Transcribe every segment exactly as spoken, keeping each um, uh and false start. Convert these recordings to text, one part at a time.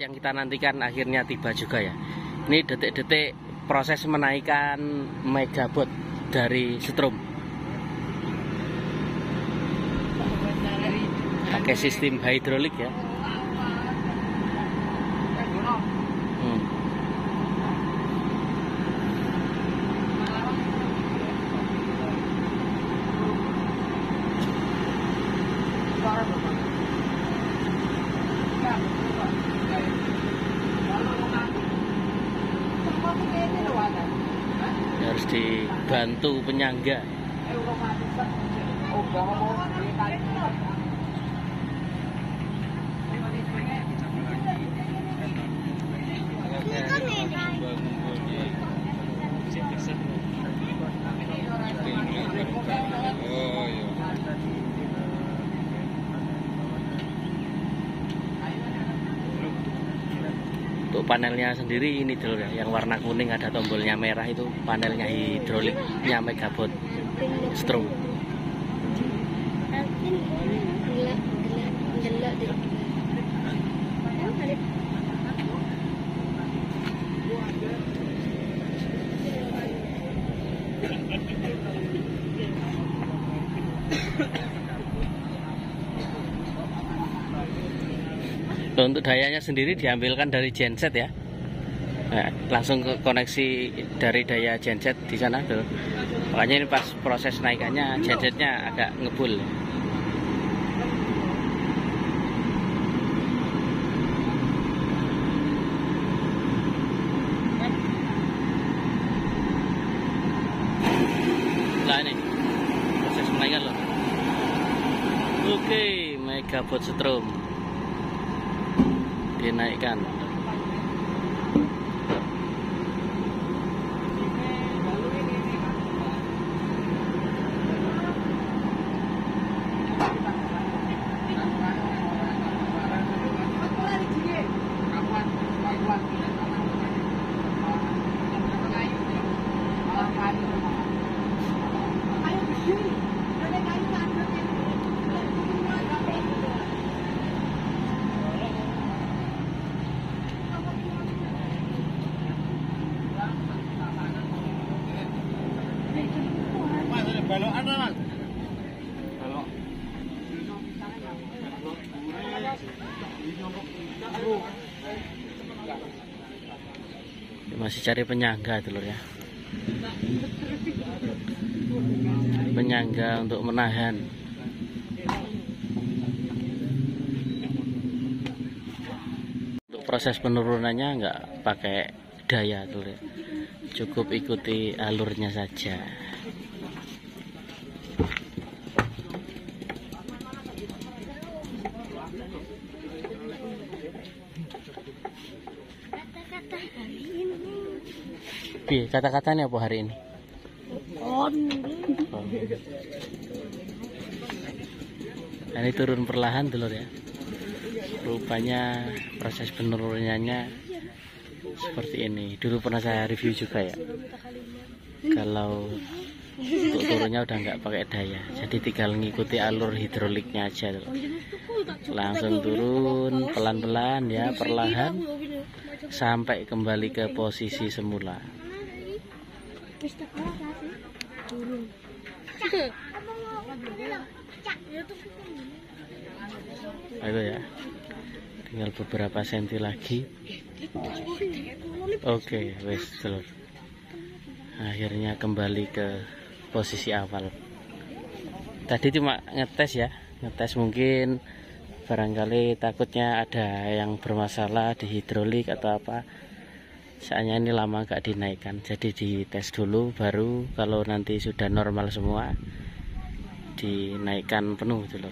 yang kita nantikan akhirnya tiba juga ya. Ini detik-detik proses menaikkan megabot dari setrum. Pakai sistem hidrolik ya. Hmm. Harus dibantu penyangga. Untuk panelnya sendiri ini dulu ya, yang warna kuning ada tombolnya merah itu panelnya hidroliknya megabot strom. Untuk dayanya sendiri diambilkan dari genset ya. Nah, langsung ke koneksi dari daya genset di sana tuh. Makanya ini pas proses naikannya gensetnya agak ngebul. Nah ini proses menaikan loh. Oke, megabot strom dinaikkan. Balokan Mas. Balok. Masih cari penyangga dulu ya. Penyangga untuk menahan. Untuk proses penurunannya nggak pakai daya dulu ya. Cukup ikuti alurnya saja. Piye kata-katanya apa hari ini? On. Nah, ini turun perlahan dulu ya. Rupanya proses penurunannya seperti ini. Dulu pernah saya review juga ya. Kalau untuk turunnya udah nggak pakai daya, jadi tinggal ngikuti alur hidroliknya aja dulu. Langsung turun pelan-pelan ya, perlahan sampai kembali ke posisi semula. Ayo ya, tinggal beberapa senti lagi. Oke, wes telur. Akhirnya kembali ke posisi awal. Tadi cuma ngetes ya, ngetes mungkin barangkali takutnya ada yang bermasalah di hidrolik atau apa. Soalnya ini lama gak dinaikkan, jadi dites dulu, baru kalau nanti sudah normal semua dinaikkan penuh dulu.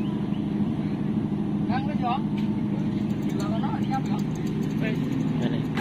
Ini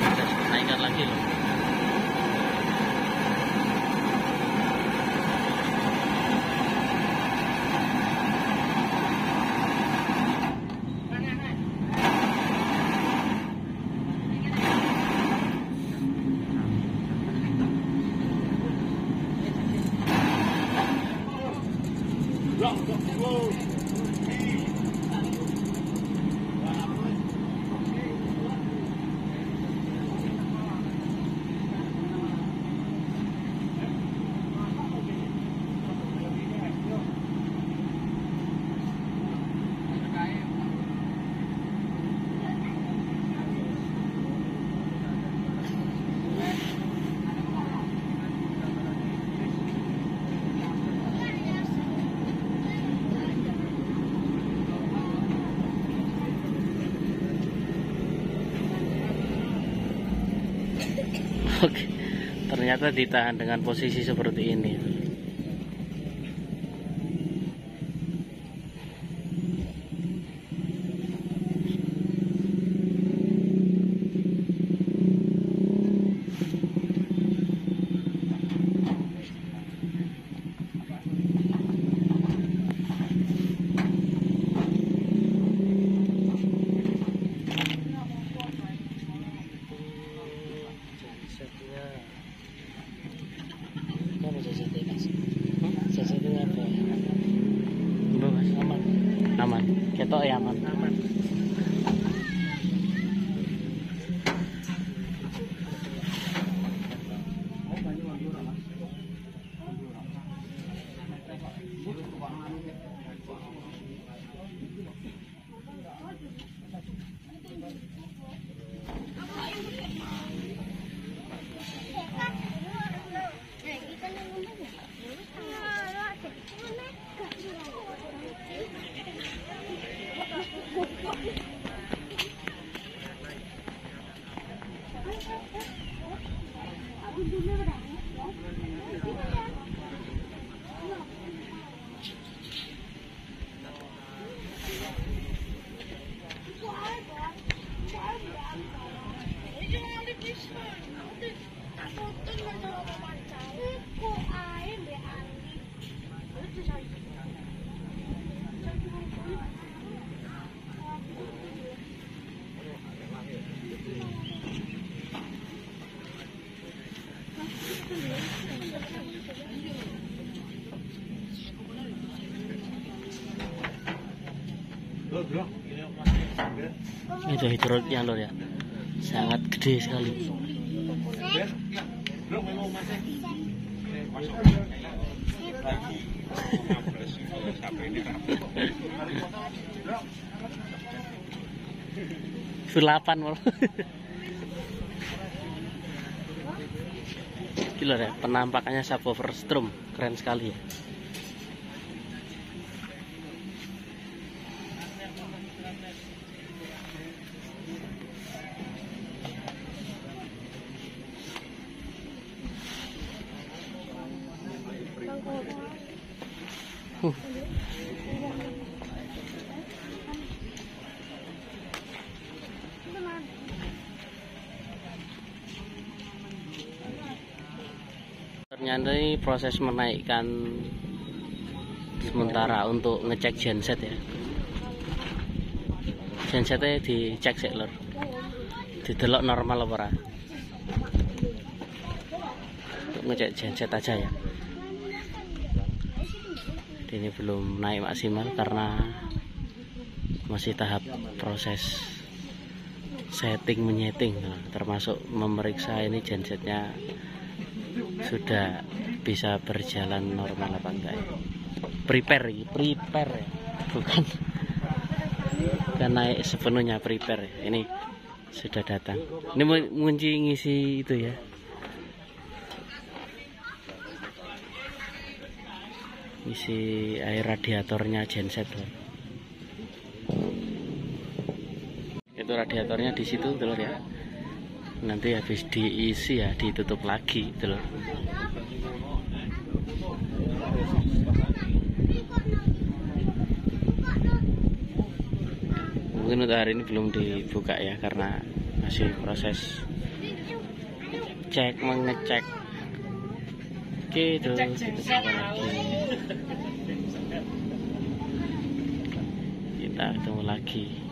Oke, ternyata ditahan dengan posisi seperti ini. Aman, aman, ketok ya aman. Aman. Itu hidroliknya lor ya, sangat gede sekali. Sulapan malah. Gila ya, penampakannya subwoofer Strum keren sekali ya. Huh. Ternyata ini proses menaikkan sementara untuk ngecek genset ya. Gensetnya dicek sih lor, didelok normal apa ora. Untuk ngecek genset aja ya. Ini belum naik maksimal karena masih tahap proses setting menyeting, termasuk memeriksa ini gensetnya sudah bisa berjalan normal apa enggak ya. Prepare, prepare ya, bukan bukan naik sepenuhnya, prepare ya. Ini sudah datang. Ini mengunci ngisi itu ya. Isi air radiatornya genset loh. Itu radiatornya di situ telur ya. Nanti habis diisi ya ditutup lagi telur. Mungkin untuk hari ini belum dibuka ya karena masih proses cek mengecek. Oke, itu kita ketemu lagi.